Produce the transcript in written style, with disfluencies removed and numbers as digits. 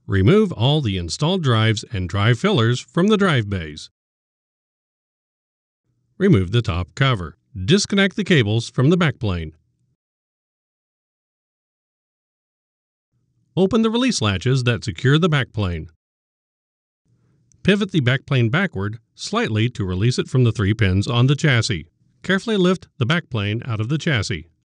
Remove all the installed drives and drive fillers from the drive bays. Remove the top cover. Disconnect the cables from the backplane. Open the release latches that secure the backplane. Pivot the backplane backward slightly to release it from the 3 pins on the chassis. Carefully lift the backplane out of the chassis.